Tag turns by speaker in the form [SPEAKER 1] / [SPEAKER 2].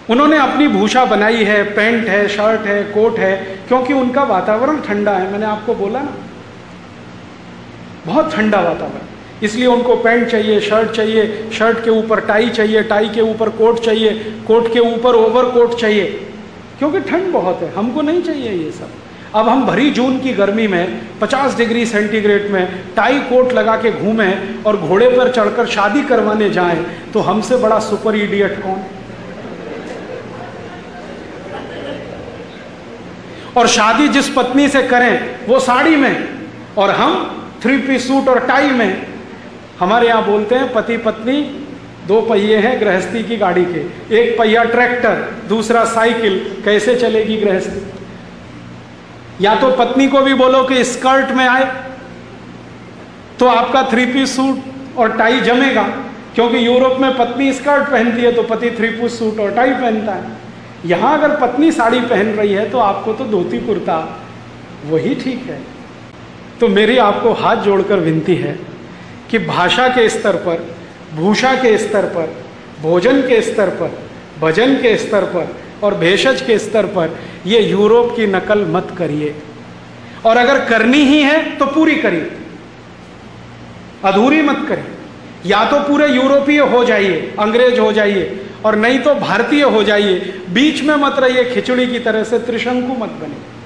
[SPEAKER 1] उन्होंने अपनी भूषा बनाई है, पैंट है, शर्ट है, कोट है, क्योंकि उनका वातावरण ठंडा है। मैंने आपको बोला ना, बहुत ठंडा वातावरण, इसलिए उनको पैंट चाहिए, शर्ट चाहिए, शर्ट के ऊपर टाई चाहिए, टाई के ऊपर कोट चाहिए, कोट के ऊपर ओवरकोट चाहिए, क्योंकि ठंड बहुत है। हमको नहीं चाहिए ये सब। अब हम भरी जून की गर्मी में 50 डिग्री सेंटीग्रेड में टाई कोट लगा के घूमें और घोड़े पर चढ़कर शादी करवाने जाएं, तो हमसे बड़ा सुपर इडियट कौन? और शादी जिस पत्नी से करें वो साड़ी में, और हम 3 पीस सूट और टाई में। हमारे यहाँ बोलते हैं पति पत्नी 2 पहिए हैं गृहस्थी की गाड़ी के, एक पहिया ट्रैक्टर, दूसरा साइकिल, कैसे चलेगी गृहस्थी? या तो पत्नी को भी बोलो कि स्कर्ट में आए तो आपका 3 पीस सूट और टाई जमेगा, क्योंकि यूरोप में पत्नी स्कर्ट पहनती है तो पति 3 पीस सूट और टाई पहनता है। यहाँ अगर पत्नी साड़ी पहन रही है तो आपको तो धोती कुर्ता वही ठीक है। तो मेरी आपको हाथ जोड़कर विनती है कि भाषा के स्तर पर, भूषा के स्तर पर, भोजन के स्तर पर, भजन के स्तर पर और भेषज के स्तर पर ये यूरोप की नकल मत करिए। और अगर करनी ही है तो पूरी करिए, अधूरी मत करिए। या तो पूरे यूरोपीय हो जाइए, अंग्रेज हो जाइए, और नहीं तो भारतीय हो जाइए। बीच में मत रहिए, खिचड़ी की तरह से त्रिशंकु मत बनिए।